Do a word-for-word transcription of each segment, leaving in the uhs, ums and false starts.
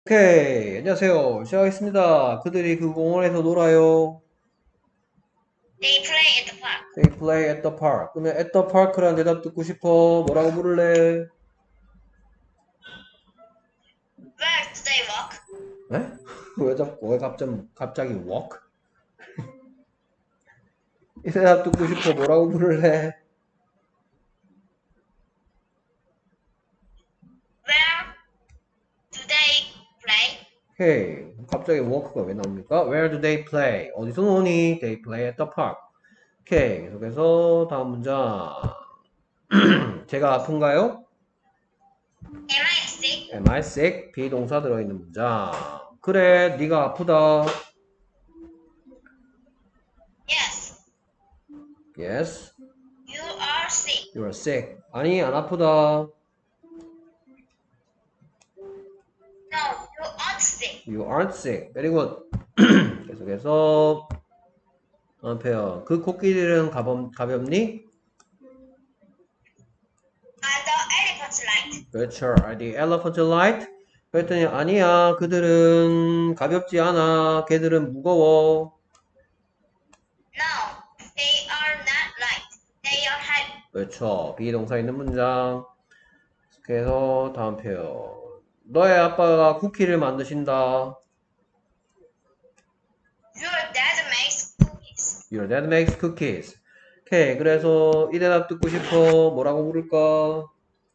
오케이, 안녕하세요. 시작하겠습니다. 그들이 그 공원에서 놀아요. They play at the park. They play at the park. 그러면 at the park라는 대답 듣고 싶어. 뭐라고 부를래? Where do they walk? 에? 왜 자꾸, 왜 갑자기, 갑자기 walk? 이 대답 듣고 싶어. 뭐라고 부를래? Where do they play? 오케이. 갑자기 walk가 왜 나옵니까? Where do they play? 어디서 노니? They play at the park. 오케이. 계속해서 다음 문장. 제가 아픈가요? Am I sick? Am I sick? 비동사 들어있는 문장. 그래, 네가 아프다. Yes. Yes. You are sick. You're sick. 아니, 안 아프다. No, you aren't sick. You aren't sick. Very good. 계속해서 다음 페어. 그 코끼리는 가볍, 가볍니? Are the elephants light? 그렇죠. Are the elephants light? 그랬더니 아니야. 그들은 가볍지 않아. 걔들은 무거워. No, they are not light. They are heavy. 그렇죠. 비동사 있는 문장. 계속해서 다음 페어. 너의 아빠가 쿠키를 만드신다. Your dad makes cookies. Your dad makes cookies. 오케이. 그래서 이 대답 듣고 싶어. 뭐라고 부를까?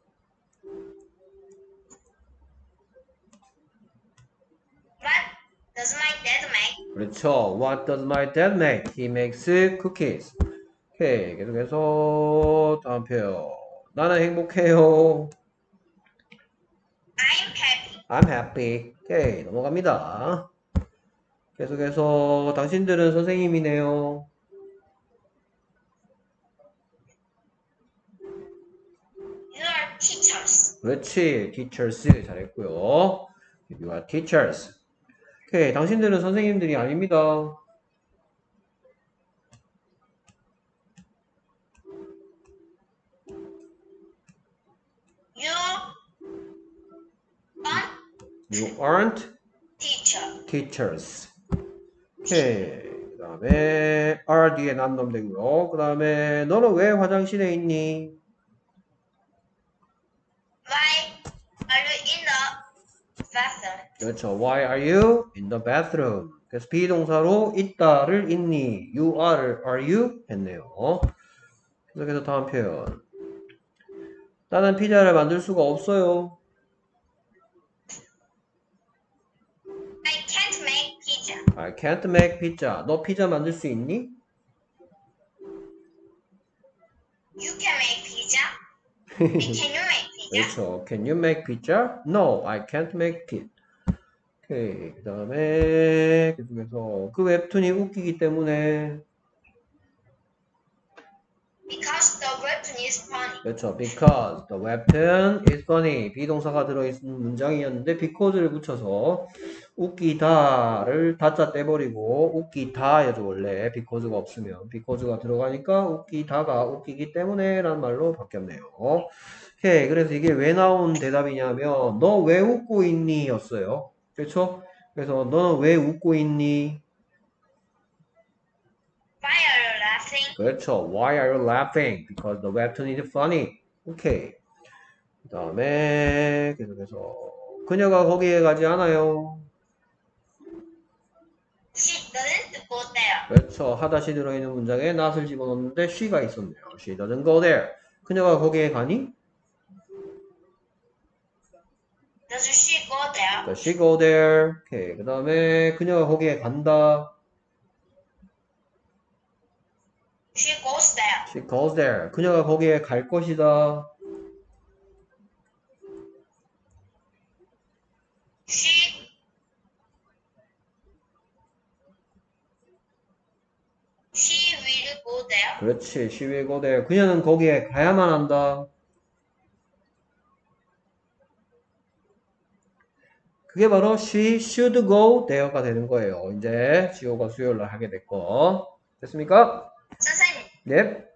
What does my dad make? 그렇죠. What does my dad make? He makes cookies. 오케이. 계속해서 다음 표현. 나는 행복해요. I'm happy. I'm happy. 오케이. 넘어갑니다. 계속해서 당신들은 선생님이네요. You are teachers. 그렇지. teachers 잘했고요. You are teachers. 오케이. 당신들은 선생님들이 아닙니다. You aren't You aren't teacher. teachers. 오케이. 그 다음에 are 뒤에 남놈 되고요. 그 다음에 너는 왜 화장실에 있니? Why are you in the bathroom? 그렇죠. Why are you in the bathroom? 그래서 비동사로 있다를 있니? You are, are you? 했네요. 계속해서 다음 표현. 나는 피자를 만들 수가 없어요. I can't make pizza. I can't make pizza. 너 피자 만들 수 있니? You can make pizza. And can you make pizza? 그렇죠. Can you make pizza? No, I can't make it. 오케이. 그 다음에 계속해서 그 웹툰이 웃기기 때문에 Because the webtoon is funny. 그렇죠. Because the webtoon is funny. 비동사가 들어있는 문장이었는데 because를 붙여서 웃기다를 다자 떼버리고 웃기다여죠. 원래 because가 없으면 because가 들어가니까 웃기다가 웃기기 때문에 라는 말로 바뀌었네요. 오케이. 그래서 이게 왜 나온 대답이냐면 너 왜 웃고 있니? 였어요. 그렇죠? 그래서 너는 왜 웃고 있니? Why are you laughing? 그렇죠. Why are you laughing? Because the webtoon is funny. 오케이. 그 다음에 계속해서 그녀가 거기에 가지 않아요. She doesn't go there. 그렇죠. 하다시 들어있는 문장에 not을 집어넣는데 she가 있었네요. She doesn't go there. 그녀가 거기에 가니? Does she go there? Does she go there? 오케이. 그 다음에 그녀가 거기에 간다. She goes there. She goes there. 그녀가 거기에 갈 것이다. She she will go there. 그렇지. She will go there. 그녀는 거기에 가야만 한다. 그게 바로 she should go there가 되는 거예요. 이제 지호가 수요일 날 하게 됐고. 됐습니까? 선생님, 네.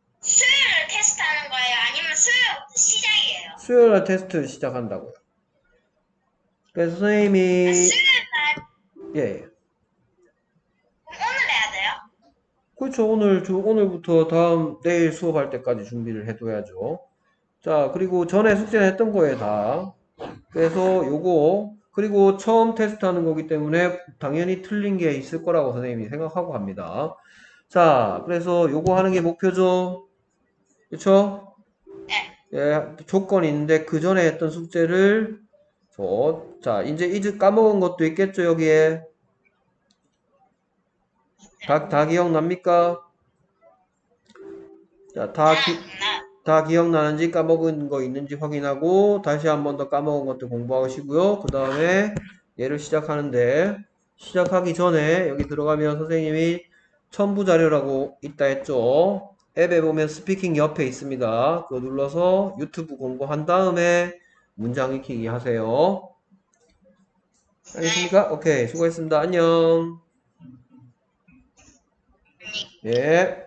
수요일 테스트하는 거예요? 아니면 수요일부터 시작이에요? 수요일 날 테스트 시작한다고요. 그래서 선생님이, 수요일 날 예, 예. 그럼 오늘 해야 돼요? 그렇죠. 오늘, 주, 오늘부터 다음, 내일 수업할 때까지 준비를 해둬야죠. 자, 그리고 전에 숙제는 했던 거예요, 다. 그래서 요거, 그리고 처음 테스트하는 거기 때문에 당연히 틀린 게 있을 거라고 선생님이 생각하고 합니다. 자, 그래서 요거 하는 게 목표죠. 그쵸? 네. 예, 조건이 있는데 그 전에 했던 숙제를 저, 자, 이제 이제 까먹은 것도 있겠죠, 여기에. 다, 다 기억납니까? 자, 다 기, 나, 다 기억나는지 까먹은 거 있는지 확인하고 다시 한 번 더 까먹은 것도 공부하시고요. 그 다음에 얘를 시작하는데 시작하기 전에 여기 들어가면 선생님이 첨부 자료라고 있다 했죠. 앱에 보면 스피킹 옆에 있습니다. 그거 눌러서 유튜브 공부한 다음에 문장 익히기 하세요. 알겠습니까? 오케이, 수고했습니다. 안녕. 네. 예.